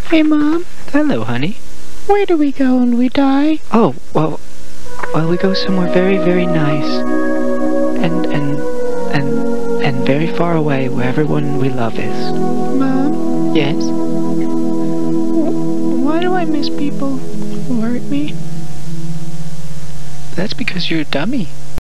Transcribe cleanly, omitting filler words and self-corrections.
Hey, Mom. Hello, honey. Where do we go when we die? Oh, well, we go somewhere very, very nice. And very far away where everyone we love is. Mom? Yes? Why do I miss people who hurt me? That's because you're a dummy.